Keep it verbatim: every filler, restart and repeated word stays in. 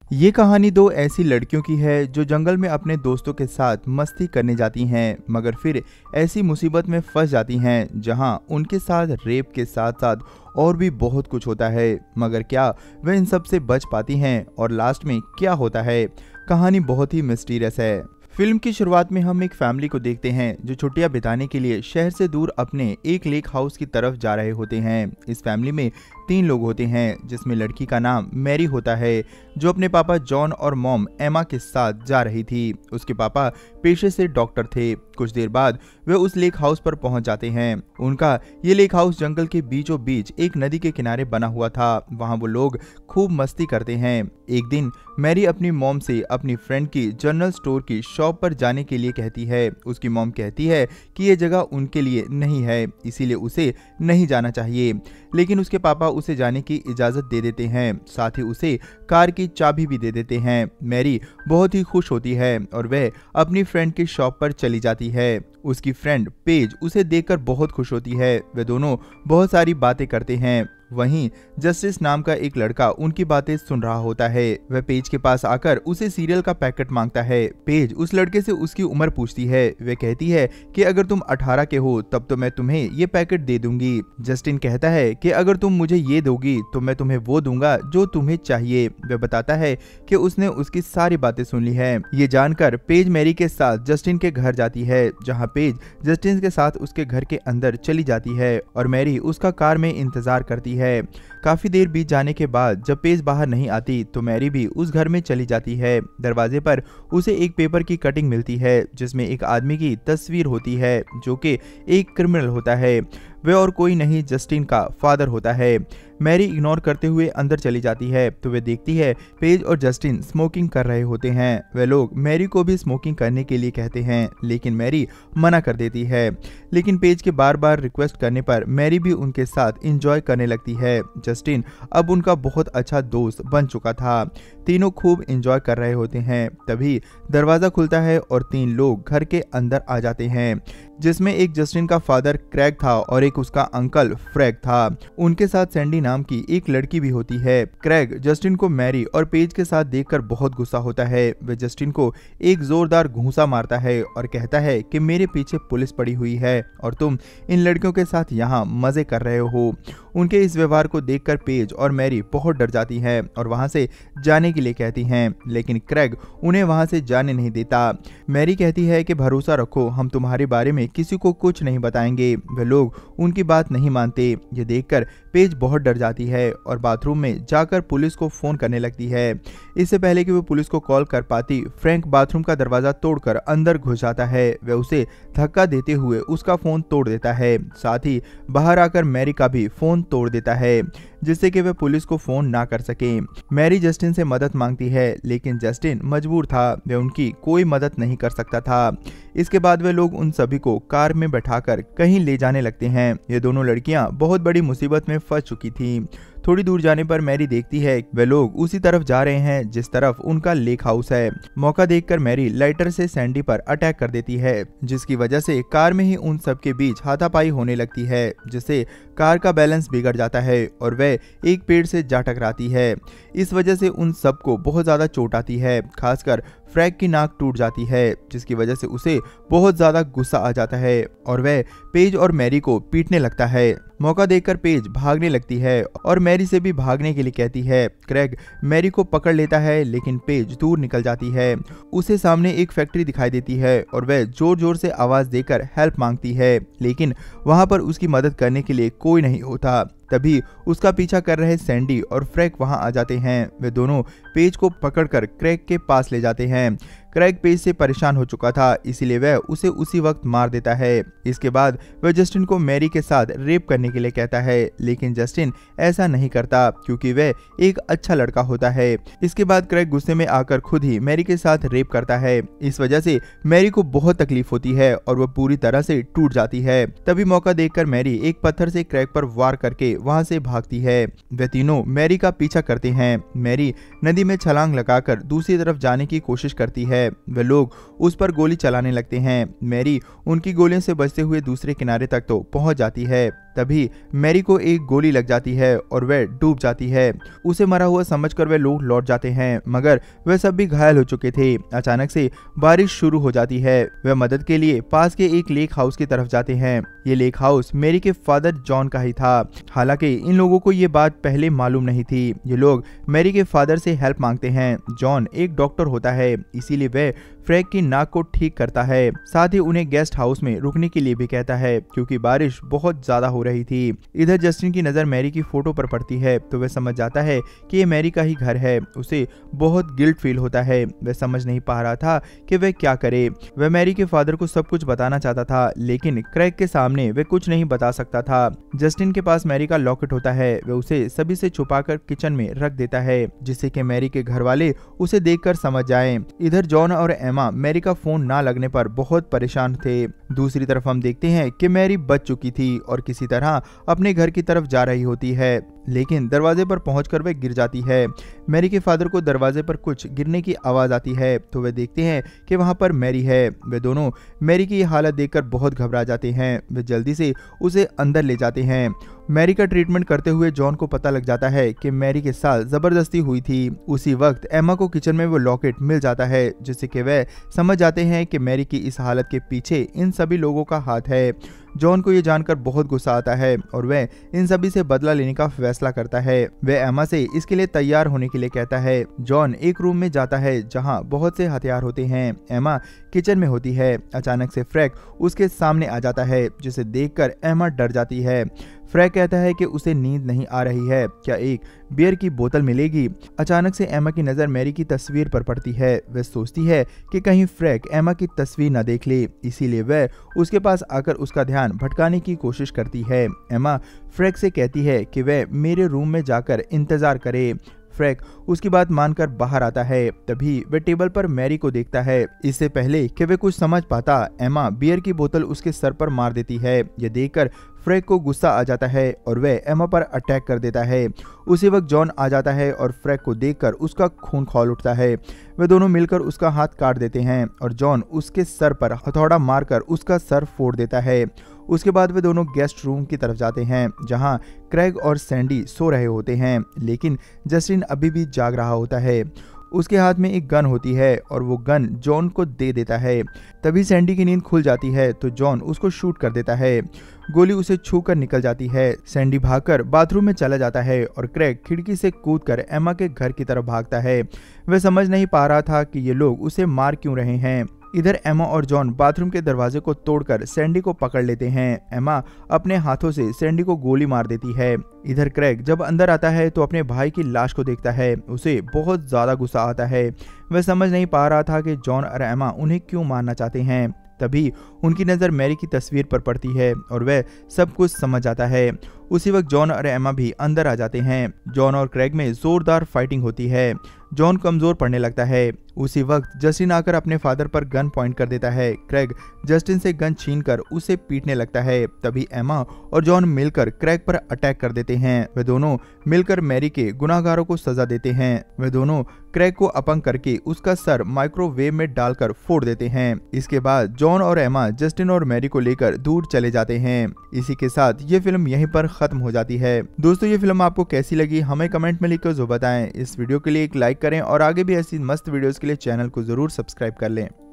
ये कहानी दो ऐसी लड़कियों की है जो जंगल में अपने दोस्तों के साथ मस्ती करने जाती हैं, मगर फिर ऐसी मुसीबत में फंस जाती हैं जहां उनके साथ रेप के साथ साथ और भी बहुत कुछ होता है। मगर क्या वे इन सब से बच पाती हैं और लास्ट में क्या होता है? कहानी बहुत ही मिस्टीरियस है। फिल्म की शुरुआत में हम एक फैमिली को देखते हैं जो छुट्टियां बिताने के लिए शहर से दूर अपने एक लेक हाउस की तरफ जा रहे होते हैं। इस फैमिली में तीन लोग होते हैं, जिसमें लड़की का नाम मैरी होता है जो अपने पापा जॉन और मॉम एमा के साथ जा रही थी। उसके पापा पेशे से डॉक्टर थे। कुछ देर बाद वे उस लेक हाउस पर पहुंच जाते हैं। उनका ये लेक हाउस जंगल के बीचों बीच एक नदी के किनारे बना हुआ था। वहां वो लोग खूब मस्ती करते हैं। एक दिन मैरी अपनी मॉम से अपनी फ्रेंड की जनरल स्टोर की शॉप पर जाने के लिए कहती है। उसकी मॉम कहती है कि ये जगह उनके लिए नहीं है, इसीलिए उसे नहीं जाना चाहिए, लेकिन उसके पापा उसे जाने की इजाजत दे देते हैं। साथ ही उसे कार की चाबी भी दे देते हैं। मैरी बहुत ही खुश होती है और वह अपनी फ्रेंड की शॉप पर चली जाती है। उसकी फ्रेंड पेज उसे देखकर बहुत खुश होती है। वे दोनों बहुत सारी बातें करते हैं। वहीं जस्टिस नाम का एक लड़का उनकी बातें सुन रहा होता है। वह पेज के पास आकर उसे सीरियल का पैकेट मांगता है। पेज उस लड़के से उसकी उम्र पूछती है। वह कहती है कि अगर तुम अठारह के हो तब तो मैं तुम्हें ये पैकेट दे दूंगी। जस्टिन कहता है कि अगर तुम मुझे ये दोगी तो मैं तुम्हें वो दूंगा जो तुम्हें चाहिए। वह बताता है कि उसने उसकी सारी बातें सुन ली है। ये जानकर पेज मैरी के साथ जस्टिन के घर जाती है, जहाँ पेज जस्टिन के साथ उसके घर के अंदर चली जाती है और मैरी उसका कार में इंतजार करती है। है काफी देर बीत जाने के बाद जब पेज बाहर नहीं आती तो मैरी भी उस घर में चली जाती है। दरवाजे पर उसे एक पेपर की कटिंग मिलती है जिसमें एक आदमी की तस्वीर होती है जो कि एक क्रिमिनल होता है। वह और कोई नहीं जस्टिन का फादर होता है। मैरी इग्नोर करते हुए अंदर चली जाती है तो वे देखती है पेज और जस्टिन स्मोकिंग कर रहे होते हैं। वे लोग मैरी को भी स्मोकिंग करने के लिए कहते हैं, लेकिन मैरी मना कर देती है। लेकिन पेज के बार बार रिक्वेस्ट करने पर मैरी भी उनके साथ एंजॉय करने लगती है। जस्टिन अब उनका बहुत अच्छा दोस्त बन चुका था। तीनों खूब एंजॉय कर रहे होते हैं। तभी दरवाजा खुलता है और तीन लोग घर के अंदर आ जाते हैं, जिसमें एक जस्टिन का फादर क्रैग था और एक उसका अंकल फ्रैग था। उनके साथ सैंडी नाम की एक लड़की भी होती है। क्रैग जस्टिन को मैरी और पेज के साथ देखकर बहुत गुस्सा होता है। वह जस्टिन को एक जोरदार घूंसा मारता है और कहता है कि मेरे पीछे पुलिस पड़ी हुई है और तुम इन लड़कियों के साथ यहाँ मजे कर रहे हो। उनके इस व्यवहार को देखकर पेज और मैरी बहुत डर जाती हैं और वहां से जाने के लिए कहती हैं, लेकिन क्रैग उन्हें वहां से जाने नहीं देता। मैरी कहती है कि भरोसा रखो, हम तुम्हारे बारे में किसी को कुछ नहीं बताएंगे। वे लोग उनकी बात नहीं मानते। ये देखकर पेज बहुत डर जाती है और बाथरूम में जाकर पुलिस को फोन करने लगती है। इससे पहले कि वो पुलिस को कॉल कर पाती, फ्रैंक बाथरूम का दरवाजा तोड़कर अंदर घुस जाता है। वह उसे धक्का देते हुए उसका फोन तोड़ देता है। साथ ही बाहर आकर मैरी का भी फोन तोड़ देता है, जिससे कि वह पुलिस को फोन ना कर सके। मैरी जस्टिन से मदद मांगती है, लेकिन जस्टिन मजबूर था। वह उनकी कोई मदद नहीं कर सकता था। इसके बाद वे लोग उन सभी को कार में बैठाकर कहीं ले जाने लगते हैं। ये दोनों लड़कियां बहुत बड़ी मुसीबत में फंस चुकी थीं। थोड़ी दूर जाने पर मैरी देखती है वे लोग उसी तरफ जा रहे हैं जिस तरफ उनका लेक हाउस है। मौका देखकर मैरी लाइटर से सैंडी पर अटैक कर देती है, जिसकी वजह से कार में ही उन सब के बीच हाथापाई होने लगती है, जिससे कार का बैलेंस बिगड़ जाता है और वह एक पेड़ से जा टकराती है। इस वजह से उन सबको बहुत ज्यादा चोट आती है। खासकर फ्रैग की नाक टूट जाती है, जिसकी वजह से उसे बहुत ज्यादा गुस्सा आ जाता है और वह पेज और मैरी को पीटने लगता है। मौका देखकर पेज भागने लगती है और मैरी से भी भागने के लिए कहती है। क्रैग मैरी को पकड़ लेता है, लेकिन पेज दूर निकल जाती है। उसे सामने एक फैक्ट्री दिखाई देती है और वह जोर जोर से आवाज देकर हेल्प मांगती है, लेकिन वहां पर उसकी मदद करने के लिए कोई नहीं होता। तभी उसका पीछा कर रहे सैंडी और फ्रैंक वहां आ जाते हैं। वे दोनों पेज को पकड़कर क्रैग के पास ले जाते हैं। क्रैग पेज से परेशान हो चुका था, इसीलिए वह उसे उसी वक्त मार देता है। इसके बाद वह जस्टिन को मैरी के साथ रेप करने के लिए कहता है, लेकिन जस्टिन ऐसा नहीं करता क्योंकि वह एक अच्छा लड़का होता है। इसके बाद क्रैग गुस्से में आकर खुद ही मैरी के साथ रेप करता है। इस वजह से मैरी को बहुत तकलीफ होती है और वह पूरी तरह से टूट जाती है। तभी मौका देखकर मैरी एक पत्थर से क्रैग पर वार करके वहां से भागती है। वे तीनों मैरी का पीछा करते हैं। मैरी नदी में छलांग लगाकर दूसरी तरफ जाने की कोशिश करती है। वे लोग उस पर गोली चलाने लगते हैं। मैरी उनकी गोलियों से बचते हुए दूसरे किनारे तक तो पहुंच जाती है। तभी मैरी को एक गोली लग जाती है और वह डूब जाती है। उसे मरा हुआ समझकर वे लोग लौट जाते हैं, मगर वे सब भी घायल हो चुके थे। अचानक से बारिश शुरू हो जाती है। वे मदद के लिए पास के एक लेक हाउस की तरफ जाते हैं। ये लेक हाउस मैरी के फादर जॉन का ही था। हालांकि इन लोगों को ये बात पहले मालूम नहीं थी। ये लोग मैरी के फादर से हेल्प मांगते हैं। जॉन एक डॉक्टर होता है, इसीलिए वह फ्रैंक की नाक को ठीक करता है। साथ ही उन्हें गेस्ट हाउस में रुकने के लिए भी कहता है, क्योंकि बारिश बहुत ज्यादा हो रही थी। इधर जस्टिन की नजर मैरी की फोटो पर पड़ती है तो वह समझ जाता है कि ये मैरी का ही घर है। उसे बहुत गिल्ट फील होता है। वह समझ नहीं पा रहा था कि वह क्या करे। वह मैरी के फादर को सब कुछ बताना चाहता था, लेकिन क्रैग के सामने वह कुछ नहीं बता सकता था। जस्टिन के पास मैरी का लॉकेट होता है। वह उसे सभी से छुपाकर किचन में रख देता है, जिससे कि मैरी के घर वाले उसे देखकर समझ जाएं। इधर जॉन और एमा मैरी का फोन ना लगने पर बहुत परेशान थे। दूसरी तरफ हम देखते हैं कि मैरी बच चुकी थी और किसी तरह अपने घर की तरफ जा रही होती है, लेकिन दरवाजे पर पहुंचकर वह गिर जाती है। मैरी के फादर को दरवाजे पर कुछ गिरने की आवाज आती है तो वे देखते हैं कि वहां पर मैरी है। वे दोनों मैरी की हालत देखकर बहुत घबरा जाते हैं। वे जल्दी से उसे अंदर ले जाते हैं। मैरी का ट्रीटमेंट करते हुए जॉन को पता लग जाता है कि मैरी के साथ जबरदस्ती हुई थी। उसी वक्त एमा को किचन में वो लॉकेट मिल जाता है, जिससे कि वह समझ जाते हैं कि मैरी की इस हालत के पीछे इन सभी लोगों का हाथ है। जॉन को ये जानकर बहुत गुस्सा आता है और वह इन सभी से बदला लेने का फैसला करता है। वह एमा से इसके लिए तैयार होने के लिए कहता है। जॉन एक रूम में जाता है जहां बहुत से हथियार होते हैं। एमा किचन में होती है। अचानक से फ्रैंक उसके सामने आ जाता है, जिसे देखकर एमा डर जाती है। फ्रैंक कहता है कि उसे नींद नहीं आ रही है, क्या एक बियर की बोतल मिलेगी। अचानक से एमा की नजर मैरी की तस्वीर पर पड़ती है। वह सोचती है कि कहीं फ्रैंक एमा की तस्वीर न देख ले, इसीलिए वह उसके पास आकर उसका ध्यान भटकाने की कोशिश करती है। एमा फ्रैंक से कहती है कि वह मेरे रूम में जाकर इंतजार करे। फ्रैंक उसकी बात मानकर बाहर आता है। तभी वह टेबल पर मैरी को देखता है। इससे पहले कि वह कुछ समझ पाता, एमा बियर की बोतल उसके सर पर मार देती है। यह देखकर फ्रैंक को गुस्सा आ जाता है और वह एमा पर अटैक कर देता है। उसी वक्त जॉन आ जाता है और फ्रैंक को देखकर उसका खून खौल उठता है। वे दोनों मिलकर उसका हाथ काट देते हैं और जॉन उसके सर पर हथौड़ा मारकर उसका सर फोड़ देता है। उसके बाद वे दोनों गेस्ट रूम की तरफ जाते हैं, जहां क्रैग और सैंडी सो रहे होते हैं, लेकिन जस्टिन अभी भी जाग रहा होता है। उसके हाथ में एक गन होती है और वो गन जॉन को दे देता है। तभी सैंडी की नींद खुल जाती है तो जॉन उसको शूट कर देता है। गोली उसे छूकर निकल जाती है। सैंडी भागकर बाथरूम में चला जाता है और क्रैग खिड़की से कूदकर एमा के घर की तरफ भागता है। वह समझ नहीं पा रहा था कि ये लोग उसे मार क्यों रहे हैं। इधर एमा और जॉन बाथरूम के दरवाजे को तोड़कर सैंडी को पकड़ लेते हैं। एमा अपने हाथों से सैंडी को गोली मार देती है। इधर क्रैग जब अंदर आता है तो अपने भाई की लाश को देखता है। उसे बहुत ज्यादा गुस्सा आता है। वह समझ नहीं पा रहा था कि जॉन और एमा उन्हें क्यों मारना चाहते हैं। तभी उनकी नज़र मैरी की तस्वीर पर पड़ती है और वह सब कुछ समझ जाता है। उसी वक्त जॉन और एमा भी अंदर आ जाते हैं। जॉन और क्रैग में जोरदार फाइटिंग होती है। जॉन कमजोर पड़ने लगता है। उसी वक्त जस्टिन आकर अपने फादर पर गन पॉइंट कर देता है। क्रैग जस्टिन से गन छीनकर उसे पीटने लगता है। तभी एमा और जॉन मिलकर क्रैग पर अटैक कर देते हैं। वे दोनों मिलकर मैरी के गुनाहगारों को सजा देते हैं। वे दोनों क्रैग को अपंग करके उसका सर माइक्रोवेव में डालकर फोड़ देते हैं। इसके बाद जॉन और एमा जस्टिन और मैरी को लेकर दूर चले जाते हैं। इसी के साथ ये फिल्म यहीं पर खत्म हो जाती है। दोस्तों, ये फिल्म आपको कैसी लगी हमें कमेंट में लिखकर जो बताएं। इस वीडियो के लिए एक लाइक करें और आगे भी ऐसी मस्त वीडियोस के लिए चैनल को जरूर सब्सक्राइब कर लें।